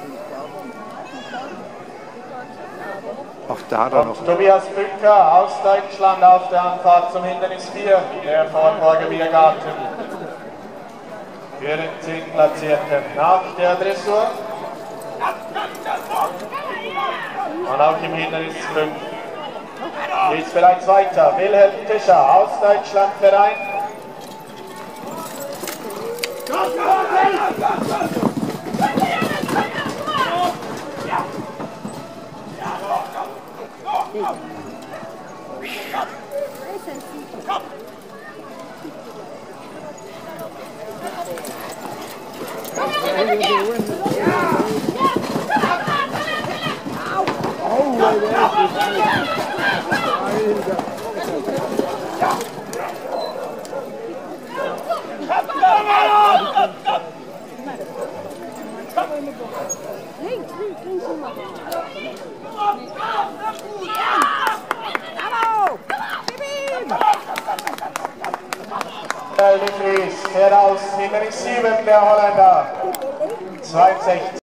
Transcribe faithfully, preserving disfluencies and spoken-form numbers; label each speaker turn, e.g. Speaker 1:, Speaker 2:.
Speaker 1: Auch da dann noch.
Speaker 2: Tobias Bücker aus Deutschland auf der Anfahrt zum Hindernis vier, der Vorborger Biergarten. Für den zehnten Platzierten nach der Dressur. Und auch im Hindernis fünf geht es bereits weiter. Wilhelm Tischer aus Deutschland Verein. Heraus, Hindernis sieben, der Holländer, zweiundsechzig.